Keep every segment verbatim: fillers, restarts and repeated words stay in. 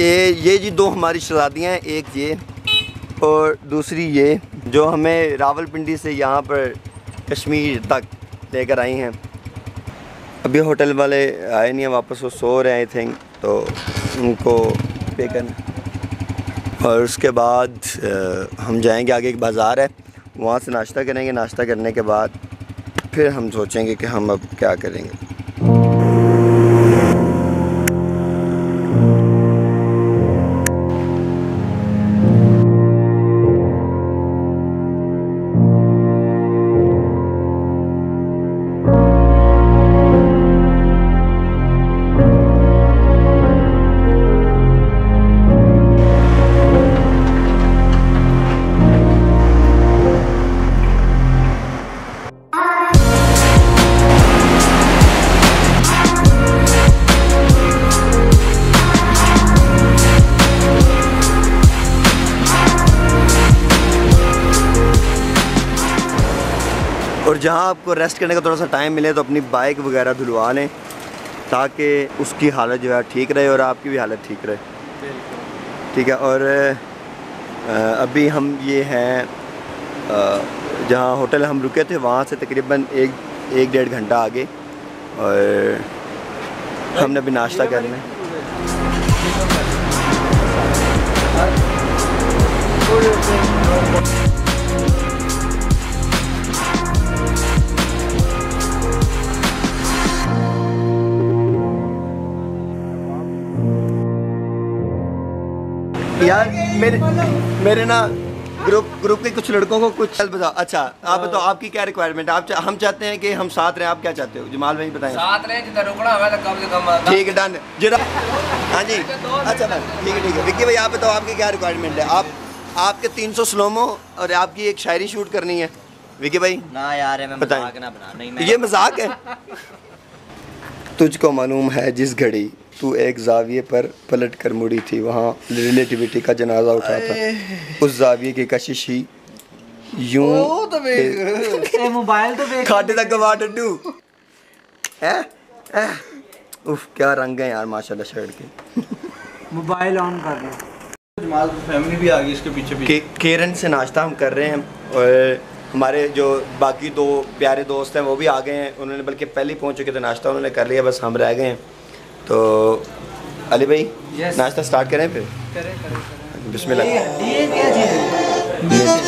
ये ये जी दो हमारी शहज़ादियाँ हैं, एक ये और दूसरी ये, जो हमें रावलपिंडी से यहाँ पर कश्मीर तक लेकर आई हैं। अभी होटल वाले आए नहीं हैं वापस, वो सो रहे हैं आई थिंक, तो उनको पे करना। और उसके बाद आ, हम जाएंगे, आगे एक बाज़ार है, वहाँ से नाश्ता करेंगे। नाश्ता करने के बाद फिर हम सोचेंगे कि हम अब क्या करेंगे। और जहाँ आपको रेस्ट करने का थोड़ा सा टाइम मिले तो अपनी बाइक वगैरह धुलवा लें, ताकि उसकी हालत जो है ठीक रहे और आपकी भी हालत ठीक रहे। ठीक है। और अभी हम ये हैं जहाँ होटल हम रुके थे, वहाँ से तकरीबन एक एक डेढ़ घंटा आगे, और हमने अभी नाश्ता करना है। यार मेरे मेरे ना ग्रुप ग्रुप के कुछ लड़कों को कुछ बताओ। अच्छा आप बताओ, आपकी क्या रिक्वायरमेंट है? आप चा, हम चाहते हैं कि हम साथ रहें, आप क्या चाहते हो? जमाल भाई बताएं। साथ रहें, जितना रुकना होगा तो कम से कम। ठीक है, डन जरा। हाँ जी, अच्छा मैम, ठीक है ठीक है। विक्की भाई आप बताओ, आपकी क्या रिक्वायरमेंट है? आप आपके तीन सौ स्लोमो और आपकी एक शायरी शूट करनी है। विक्की भाई ना यार, बताएं ना बना, नहीं ये मजाक है। तुझको मालूम है जिस घड़ी तू एक जाविये पर पलट कर मुड़ी थी, वहाँ रिलेटिविटी का जनाजा उठा था। उस जाविये की कशिश ही यूं मोबाइल तो खाटे तक गवा डड्डू है। उफ क्या रंग है यार माशाल्लाह शर्ट के। मोबाइल ऑन कर लो। जमाल फैमिली भी आ गई इसके पीछे पीछे। केरन से नाश्ता हम कर रहे हैं, और हमारे जो बाकी दो प्यारे दोस्त हैं वो भी आ गए हैं। उन्होंने बल्कि पहले ही पहुंच चुके थे, नाश्ता उन्होंने कर लिया, बस हम रह गए हैं। तो अली भाई yes. नाश्ता स्टार्ट करें फिर? करें करें करें। बिस्मिल्लाह। ये क्या चीज़ है?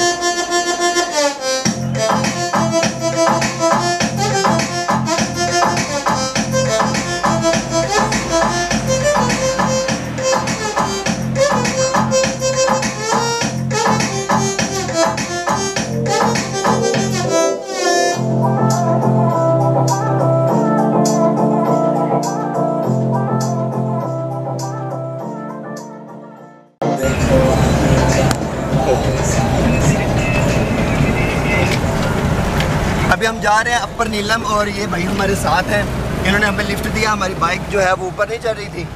अभी हम जा रहे हैं अपर नीलम, और ये भाई हमारे साथ हैं। इन्होंने हमें लिफ्ट दिया, हमारी बाइक जो है वो ऊपर नहीं चढ़ रही थी।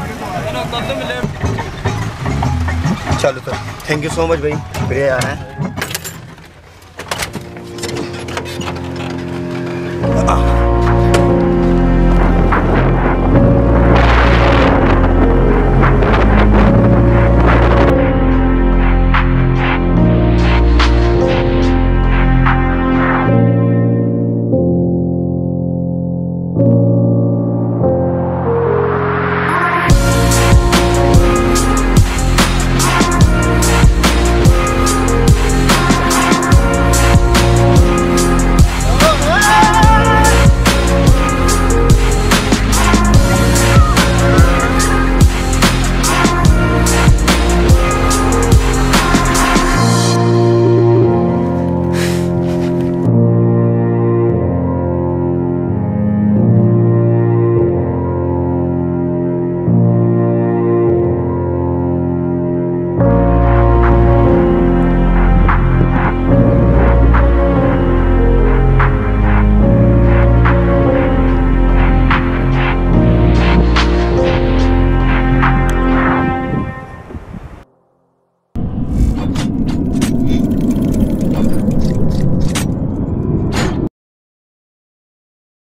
चलो तो थैंक यू सो मच भाई, शुक्रिया यार है।